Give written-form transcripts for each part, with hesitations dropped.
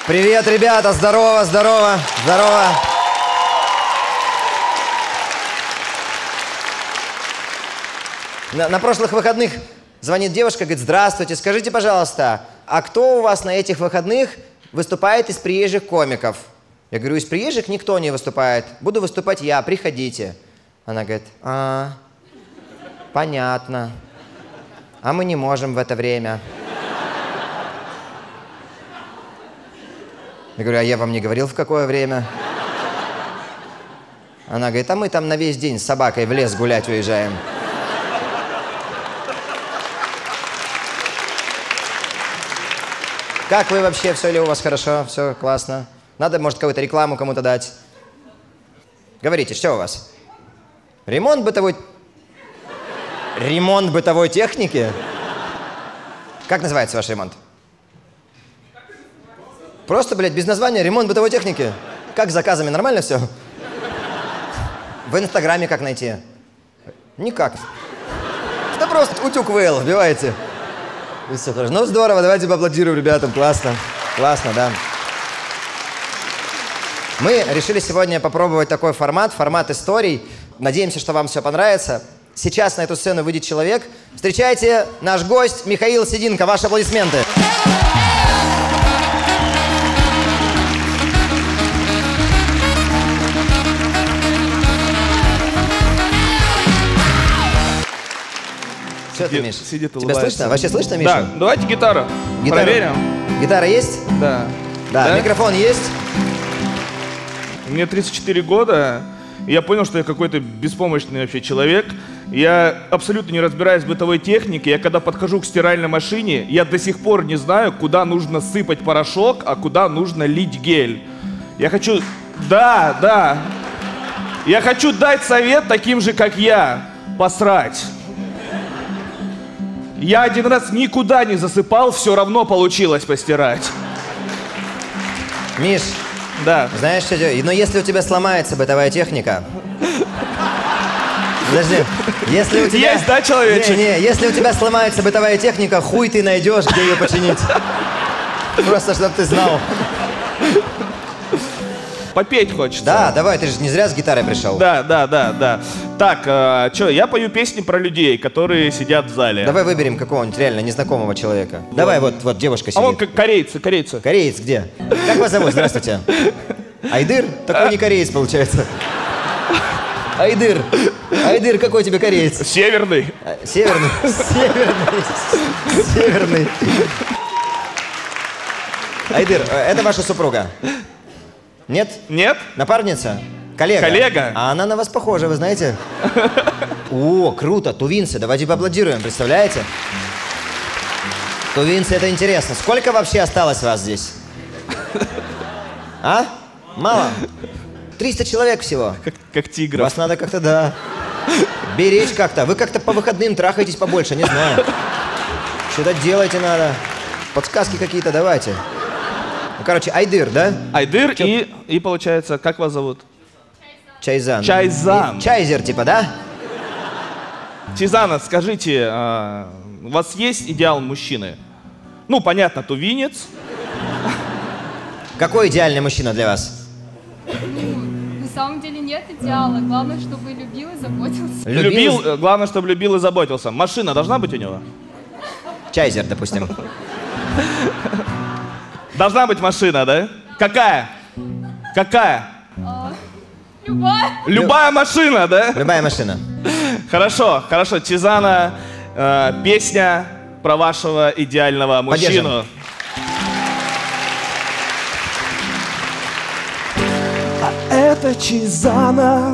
Привет, ребята, здорово, здорово, здорово. На прошлых выходных звонит девушка, говорит: здравствуйте, скажите, пожалуйста, а кто у вас на этих выходных выступает из приезжих комиков? Я говорю: из приезжих никто не выступает, буду выступать я, приходите. Она говорит: понятно, а мы не можем в это время. Я говорю: а я вам не говорил, в какое время? Она говорит: а мы там на весь день с собакой в лес гулять уезжаем. Как вы вообще? Все ли у вас хорошо? Все классно? Надо, может, какую-то рекламу кому-то дать? Говорите, что у вас? Ремонт бытовой техники? Как называется ваш ремонт? Просто, блядь, без названия ремонт бытовой техники. Как с заказами? Нормально все? В Инстаграме как найти? Никак. Да просто утюг ВЛ вбиваете. И все хорошо. Ну здорово, давайте поаплодируем ребятам. Классно. Классно, да. Мы решили сегодня попробовать такой формат историй. Надеемся, что вам все понравится. Сейчас на эту сцену выйдет человек. Встречайте, наш гость Михаил Сединко. Ваши аплодисменты. Что ты, Миш? Сидит, тебя слышно? Вообще слышно, Миша? Да, давайте гитару. Проверим. Гитара есть? Да. Да. Микрофон есть? Мне 34 года, и я понял, что я какой-то беспомощный вообще человек. Я абсолютно не разбираюсь в бытовой технике. Я когда подхожу к стиральной машине, я до сих пор не знаю, куда нужно сыпать порошок, а куда нужно лить гель. Я хочу... Да. Я хочу дать совет таким же, как я. Посрать. Я один раз никуда не засыпал, все равно получилось постирать. Миш, да. Знаешь, что делать? Но если у тебя сломается бытовая техника... Подожди. Если у тебя... Есть, да, человечек? Не, если у тебя сломается бытовая техника, хуй ты найдешь, где ее починить. Просто, чтобы ты знал. Попеть хочется. Да, давай, ты же не зря с гитарой пришел. Да. Так, что, я пою песни про людей, которые сидят в зале. Давай выберем какого-нибудь реально незнакомого человека. Давай, вот девушка сидит. А вон корейцы. Кореец где? Как вас зовут? Здравствуйте. Айдыр? Такой не кореец, получается. Айдыр, какой тебе кореец? Северный. Северный. Айдыр, это ваша супруга? Нет? Нет. Напарница? Коллега? А она на вас похожа, вы знаете? О, круто, тувинцы, давайте поаплодируем, представляете? Тувинцы, это интересно. Сколько вообще осталось вас здесь? А? Мало? 300 человек всего. Как тигров. Вас надо как-то, да, беречь как-то. Вы как-то по выходным трахаетесь побольше, не знаю. Что-то делайте надо. Подсказки какие-то давайте. Ну, короче, Айдыр, да? Айдыр и получается, как вас зовут? Чайзан. Чайзер, типа, да? Чайзана, скажите, у вас есть идеал мужчины? Ну, понятно, тувинец. Какой идеальный мужчина для вас? На самом деле нет идеала. Главное, чтобы любил и заботился. Главное, чтобы любил и заботился. Машина должна быть у него? Чайзер, допустим. Должна быть машина, да? Какая? Любая. Любая машина, да? Любая машина. Хорошо. Чайзана, песня про вашего идеального мужчину. А это Чайзана,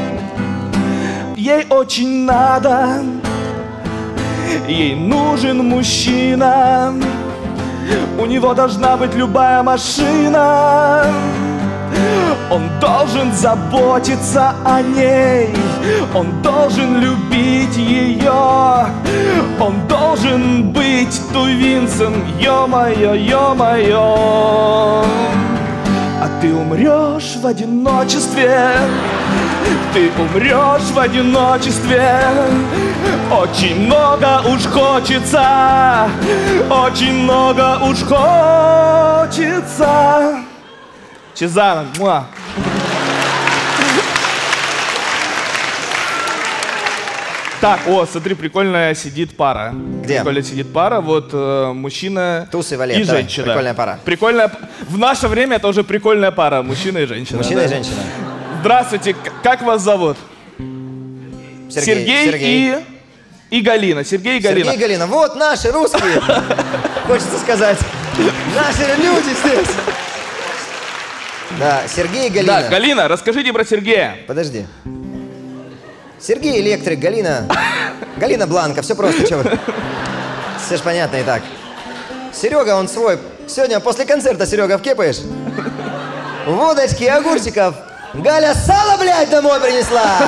ей очень надо, ей нужен мужчина, у него должна быть любая машина. Он должен заботиться о ней, он должен любить ее, он должен быть тувинцем, ё-моё. А ты умрешь в одиночестве, ты умрешь в одиночестве. Очень много уж хочется, очень много уж хочется. Чезана, муа. Так, о, смотри, прикольная сидит пара. Где? Прикольно сидит пара, вот мужчина Туз и Валет, и давай, женщина. прикольная пара. Прикольная, в наше время это уже прикольная пара, мужчина и женщина. Мужчина да? и женщина. Здравствуйте, как вас зовут? Сергей и Галина. Сергей и Галина. Сергей и Галина. Вот наши русские. Хочется сказать. Наши люди здесь. Да, Сергей и Галина. Да, Галина, расскажите про Сергея. Подожди. Сергей электрик, Галина. Галина Бланка, все просто, что вы. Все ж понятно и так. Серега, он свой. Сегодня после концерта, Серега, вкепаешь? Водочки, огурчиков. Галя сало, блядь, домой принесла.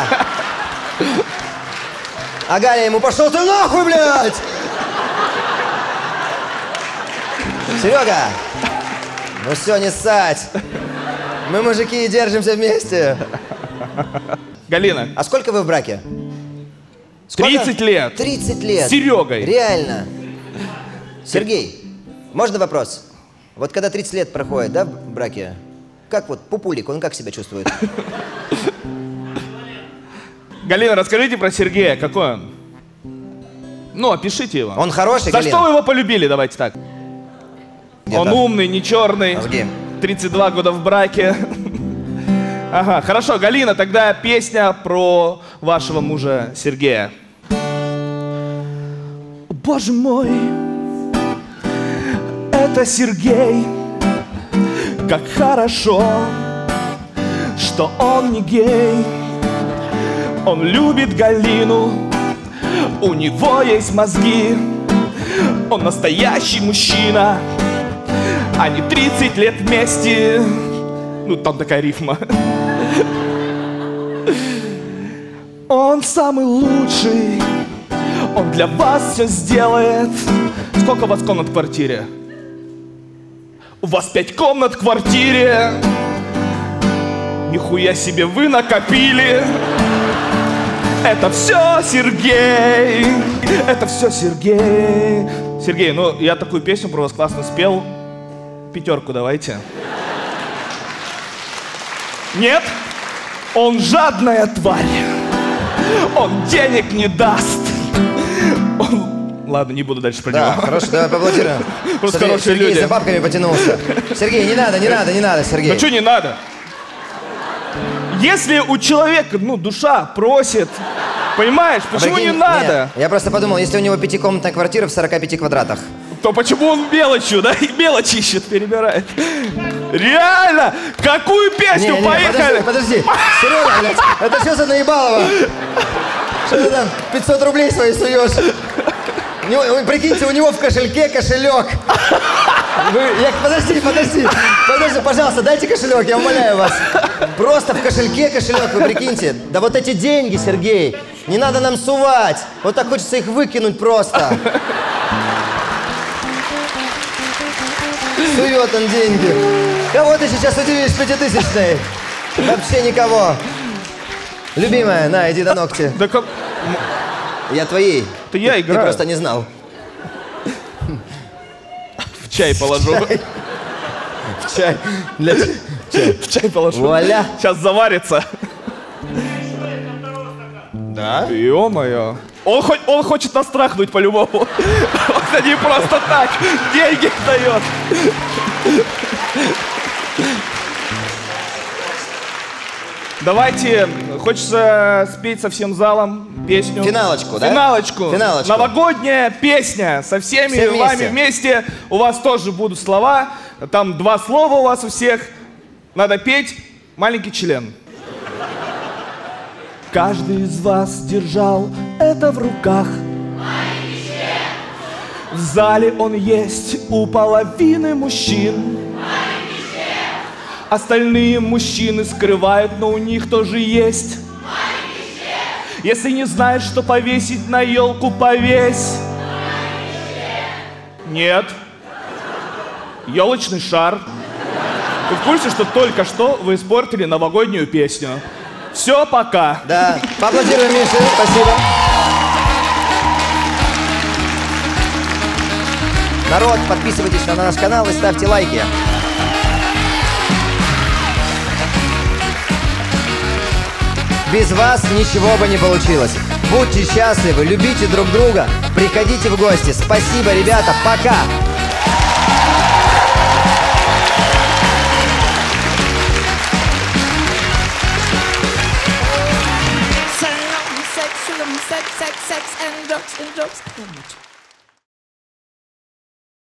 А Галя ему: пошел ты нахуй, блядь! Серега, ну все, не ссать. Мы, мужики, держимся вместе. Галина. А сколько вы в браке? 30 лет. 30 лет. С Серегой. Реально. Сергей, можно вопрос? Вот когда 30 лет проходит, да, в браке, как вот пупулик, он как себя чувствует? Галина, расскажите про Сергея, какой он? Ну, опишите его. Он хороший, За Галина? что вы его полюбили, давайте так. Где-то. Он умный, не черный. Мозги. 32 года в браке. Ага, хорошо, Галина, тогда песня про вашего мужа Сергея. Боже мой, это Сергей. Как хорошо, что он не гей. Он любит Галину, у него есть мозги. Он настоящий мужчина. Они 30 лет вместе. Ну, там такая рифма. Он самый лучший. Он для вас все сделает. Сколько у вас комнат в квартире? У вас 5 комнат в квартире. Нихуя себе вы накопили. Это все Сергей. Это все Сергей. Сергей, ну я такую песню про вас классно спел. 5 давайте. Нет? Он жадная тварь. Он денег не даст. Ладно, не буду дальше про Да, него. хорошо, давай поаплодируем. Просто Смотри, хорошие Сергей люди. за бабками потянулся. Сергей, не надо, Сергей. Да что не надо? Если у человека, ну, душа просит, понимаешь, почему Прикинь, не надо? нет, я просто подумал, если у него 5-комнатная квартира в 45 квадратах. То почему он мелочью, да? И мелочь ищет, перебирает. Реально! Какую песню? Поехали! Подожди. Серега, блядь, это что за наебалово? Что ты там 500 рублей свои суешь? Прикиньте, у него в кошельке кошелек. Подожди, пожалуйста, дайте кошелек, я умоляю вас. Просто в кошельке кошелек, вы прикиньте. Да вот эти деньги, Сергей, не надо нам сувать. Вот так хочется их выкинуть просто. Сует он деньги. Кого ты сейчас удивишь 5000-ной? Вообще никого. Любимая, на, иди до ногти. Да как... Я твоей. Это я играю. Ты просто не знал. В чай положу. В чай. Для В чай положу. Вуаля. Сейчас заварится. Да? Ё-моё. Он хочет нас трахнуть по-любому. Он не просто так деньги дает. Давайте, хочется спеть со всем залом песню. Финалочку, да? Финалочку. Финалочку. Новогодняя песня со всеми Все вместе. вами вместе. У вас тоже будут слова. Там 2 слова у вас у всех. Надо петь «Маленький член». Каждый из вас держал это в руках. Маленький член. В зале он есть у половины мужчин. Остальные мужчины скрывают, но у них тоже есть. Если не знаешь, что повесить на елку, повесь. Нет. Елочный шар. Вы в курсе, что только что вы испортили новогоднюю песню? Все, пока. Да, поаплодируем Мише, спасибо. Народ, подписывайтесь на наш канал и ставьте лайки. Без вас ничего бы не получилось. Будьте счастливы, любите друг друга, приходите в гости. Спасибо, ребята, пока! Sex and drugs and drugs.